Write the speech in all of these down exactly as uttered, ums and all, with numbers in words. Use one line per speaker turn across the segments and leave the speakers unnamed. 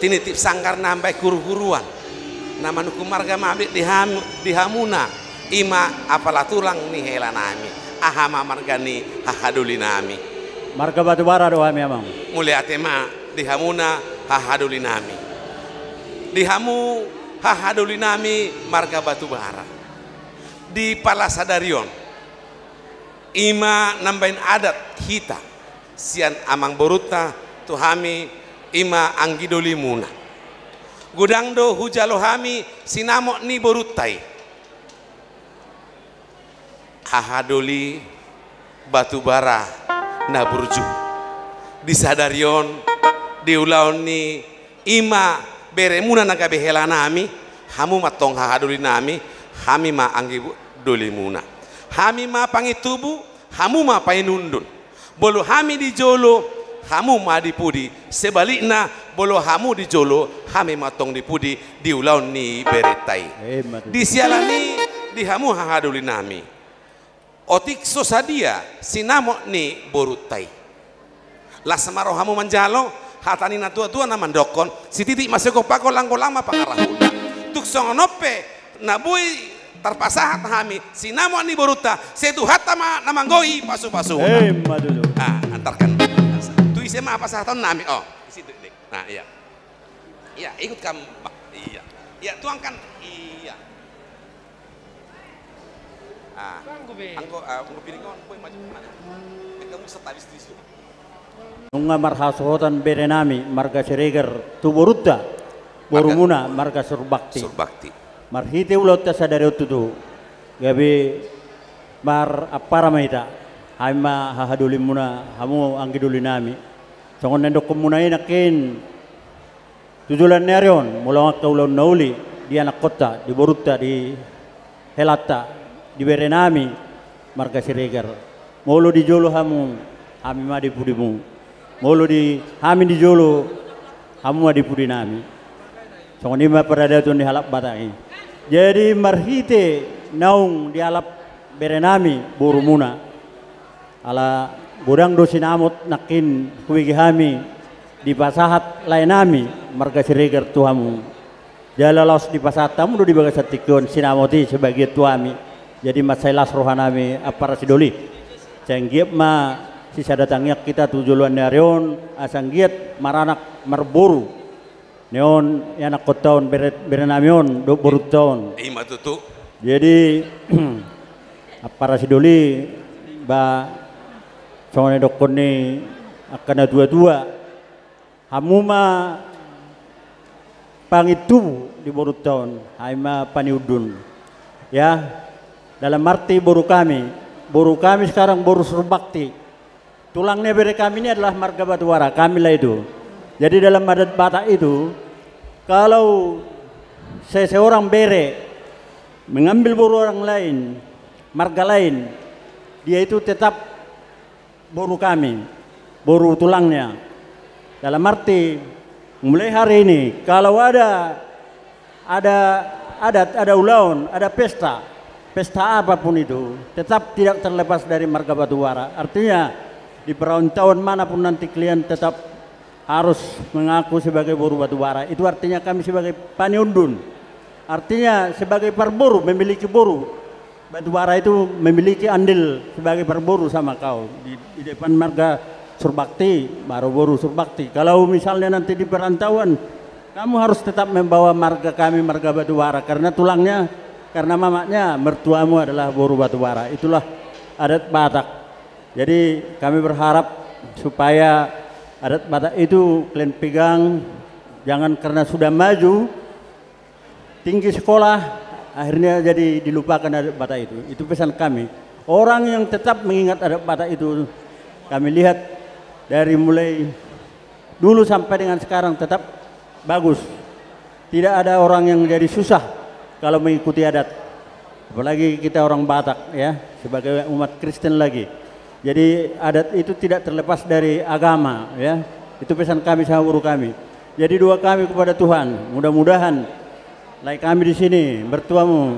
tinitip sangkar nambai kuru-kuruan nama nuku marga mabik diham, dihamuna ima apalah tulang ni hela nami ahama marga ni hahaduli nami
marga batu bara doa mi amang
mulia tema dihamuna hahaduli nami dihamu hahaduli nami marga batu bara di Palasadarion ima nambahin adat hita sian amang boruta tuhami ima anggidoli muna gudang do hujalo hami sinamok ni borutai hahadoli batu bara na burju di Sadarion di ulaon ni ima beremuna naga behela nami hamu matong hahadoli nami hami ma anggidoli muna hami ma pangitubu hamu ma painundun bolu hami di jolo hamu ma dipudi sebaliknya bolo hamu di jolo hami matong dipudi di ulaun ni beretai di sialani di hamu hahaduli nami otik sosadia sinamok ni borutai lah semaro hamu manjalo hatani na tua-tua na mandokon si titik masih kopako langko lama pangarahuna tuk songonope nabui terpasahat hami sinamok ni boruta setu hatama namanggoi pasu-pasu
eh madulu
ah antarkan tu isi apa sahatan nami oh di situ dek nah iya iya ikut kamu iya iya tuangkan iya ah angko angko piringon boy maju mana kamu setabis di situ
nunga marhasotan berenami marga Siregar tu boruta borumuna marga surbakti
surbakti marhite
ulot ta sadari ututu gabi mar apara maita haima hahaduli muna hamu anggiduli nami songon nendok komunai nakin tujulan nerion mulawak kaulon nauli di anak kota di boruta di helata di berenami marga Siregar molo di jolo hamu hami ma di pudimu molo di hami di jolo hamu ma di pudi nami songon ima perada tu di halap batai jadi marhite naung di alap berenami borumuna ala gudang do sinamot nakin kuigi hami di pasahat lainami marga Siregar tuamu jalalos di pasahat tamu do di bagasatikon sinamoti sebagai tuami jadi masailas rohanami apara sidoli cenggiep ma sisa datangnya kita tujuluan narion asanggiet maranak marboru neon anak kotaun berenamion do borut tahun
ima tutu
jadi apara sidoli ba songone dokon ni akan dua-dua hamuma pangitu di borut tahun haima paniudun ya dalam arti boru kami boru kami sekarang boru surbakti tulangnya bere kami ini adalah marga Batuwara kami lah itu jadi dalam adat Batak itu kalau seseorang bere mengambil boru orang lain marga lain dia itu tetap boru kami boru tulangnya dalam arti mulai hari ini kalau ada ada adat ada ulaun ada pesta pesta apapun itu tetap tidak terlepas dari marga Batuwara artinya di perantauan manapun nanti kalian tetap harus mengaku sebagai boru Batuwara itu artinya kami sebagai paniundun artinya sebagai perboru memiliki boru Batuwara itu memiliki andil sebagai perboru sama kau di, di depan marga Surbakti baru boru Surbakti kalau misalnya nanti di perantauan kamu harus tetap membawa marga kami marga Batuwara karena tulangnya karena mamaknya mertuamu adalah boru Batuwara itulah adat Batak jadi kami berharap supaya adat Batak itu kalian pegang jangan karena sudah maju tinggi sekolah akhirnya jadi dilupakan adat Batak itu itu pesan kami orang yang tetap mengingat adat Batak itu kami lihat dari mulai dulu sampai dengan sekarang tetap bagus tidak ada orang yang jadi susah kalau mengikuti adat apalagi kita orang Batak ya sebagai umat Kristen lagi jadi adat itu tidak terlepas dari agama ya itu pesan kami sama guru kami jadi doa kami kepada Tuhan mudah-mudahan like kami di sini mertuamu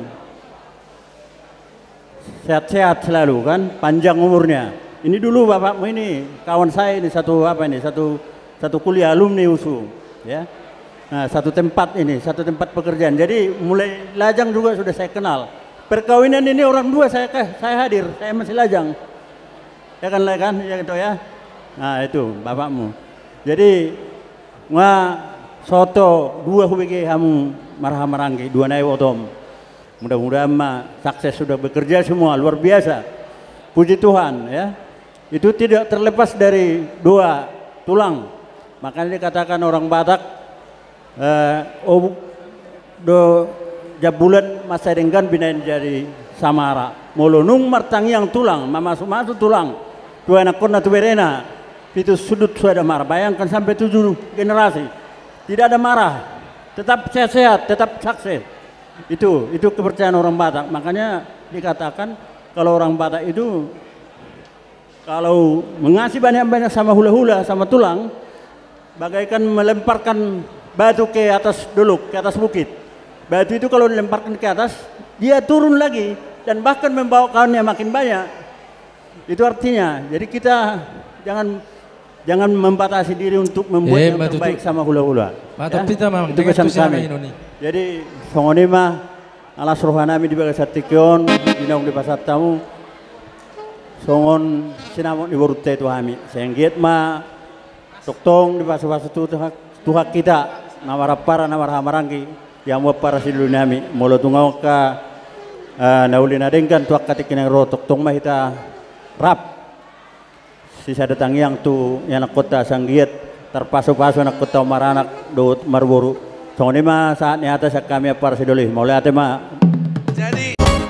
sehat-sehat selalu kan panjang umurnya ini dulu bapakmu ini kawan saya ini satu apa ini satu satu kuliah alumni U S U ya Nah, satu tempat ini, satu tempat pekerjaan. Jadi mulai lajang juga sudah saya kenal. Perkawinan ini orang dua saya saya hadir, saya masih lajang. Ya kan, lah kan, ya gitu ya. Nah itu bapakmu. Jadi nga soto dua hubege hamu marah maranggi dua nai otom. Mudah-mudahan mah sukses sudah bekerja semua luar biasa. Puji Tuhan ya. Itu tidak terlepas dari dua tulang. Makanya dikatakan orang Batak eh, oh, do jabulan masa denggan binain jadi samara. Molonung martang yang tulang, masuk-masuk tulang. Dua anak kona tu berena. Itu sudut sudah marah. Bayangkan sampai tujuh generasi. Tidak ada marah. Tetap sehat-sehat, tetap sukses. Itu itu kepercayaan orang Batak. Makanya dikatakan kalau orang Batak itu kalau mengasih banyak-banyak sama hula-hula, sama tulang, bagaikan melemparkan batu ke atas dulu, ke atas bukit. Batu itu kalau dilemparkan ke atas, dia turun lagi dan bahkan membawa kawannya makin banyak. Itu artinya, jadi kita jangan jangan membatasi diri untuk membuat
Eh,
yang terbaik sama hula-hula.
Mantap
Ya,
kita memang
itu pesan kami. Jadi songoni mah alas rohanami di bagai satikion, dinong di pasar tamu, songon sinamon di borute itu kami. Senggiat mah toktong di pasar-pasar tu tuhak kita, nawar para nawar hamarangki, yang mau para silu nami, molo tungau ka uh, naulin adengkan tuak katikin yang ro toktong mah kita rap. Sisa datang yang tu yang nak kota sanggiat terpasu-pasu nak kota maranak do marburu. Songoni mah saatnya atas kami para sidolih. Mulai ate mah.
Jadi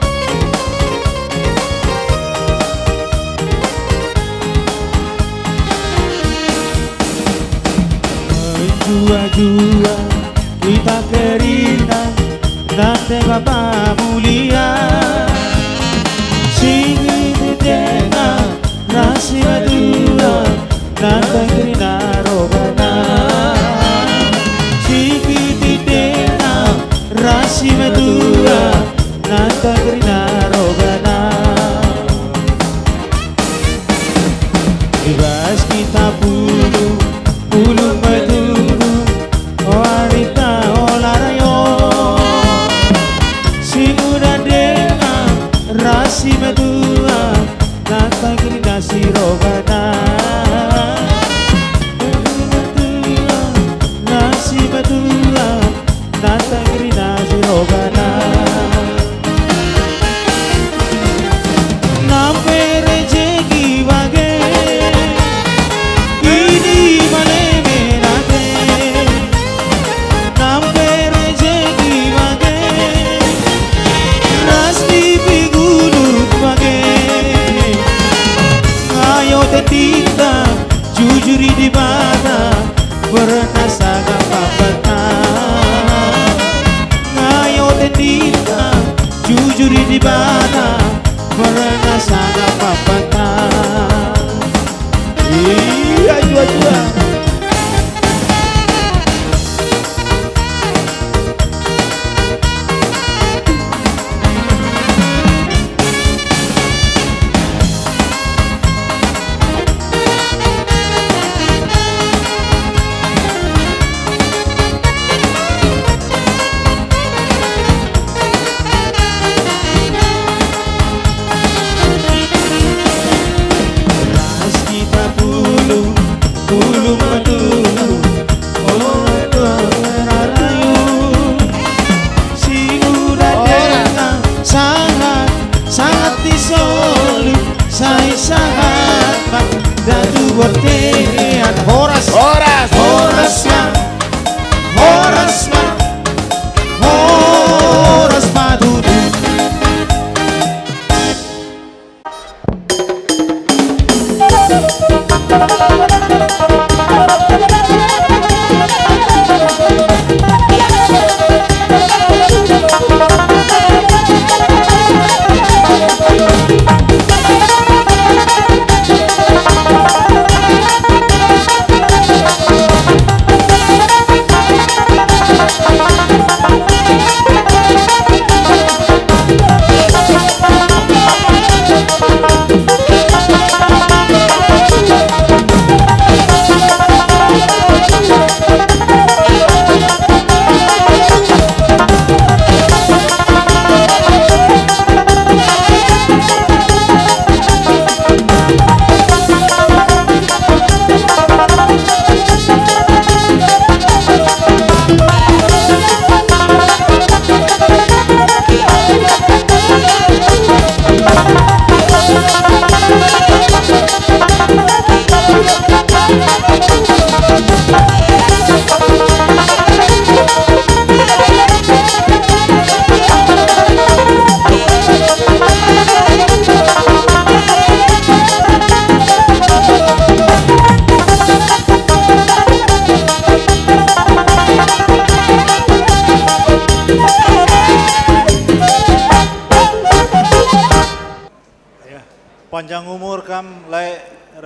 jua-jua kita kerina nanti Bapak mulia singin dena nasi madura nanti kerina robana singin dena nasi madura nanti kerina robana bebas kita bulu bulu madura wanita olarayo si muda dengan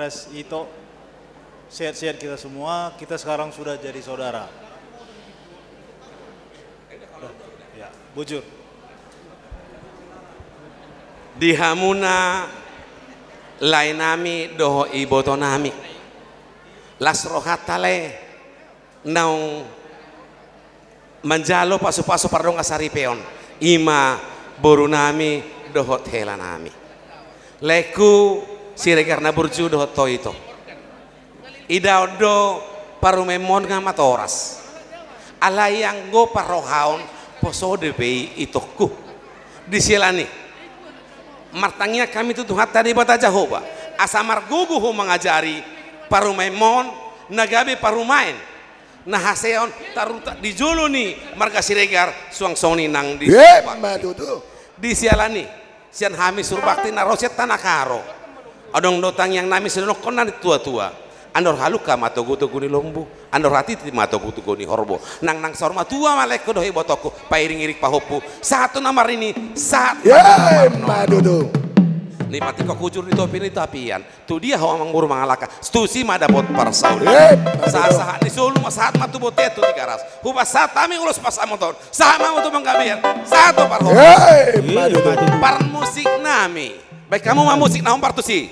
Mas Ito, sehat-sehat kita semua. Kita sekarang sudah jadi saudara. Ya, bujur.
Di hamuna lainami doho ibotonami lasrohatale naung manjalo pasu-pasu pardong asaripeon ima borunami dohot helanami leku siregar naburju dohot toito idaudo parumemon ngamatoras alayang go parohaon posode bei itoku disilani martangnya kami itu Tuhan tadi bata Jehovah asamar guguhu mengajari parumemon nagabe parumain nah haseon taruta di juluni marga siregar suang soni nang di di sialani sian hami surbakti naroset tanah karo adong dotang yang nami sedonok konan tua-tua andor haluka mato gutu guni lombu andor hati mato gutu guni horbo nang nang sorma tua malek dohi botoku pairing irik pahopu satu namar ini saat
madudu
Nikmati kok kujur di topi ini tapian. Tu dia hawa mangburu mangalaka. Stusi mada bot parsaul. Sah-sah di sulu saat matu botetu di garas. Huba saat kami ulus pas amoton. Sama untuk menggabian. Satu par hoba. Par musik nami. Baik kamu mau musik naon par tu si.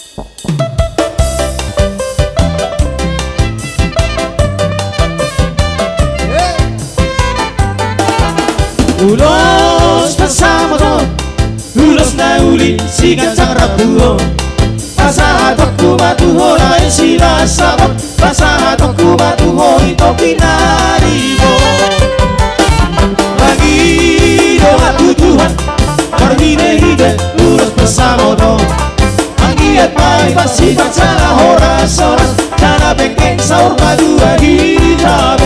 Ulos bersama dong, ulos na uli si gancang rapuho. Pasahat aku matuho na sila sabot. Pasahat aku matuho ito pinarimo. Lagi doa Tuhan, berhide-hide ulos bersama dong. Anggiat mai pasti bacara horas-horas. Dana bengkeng saur madua hitam.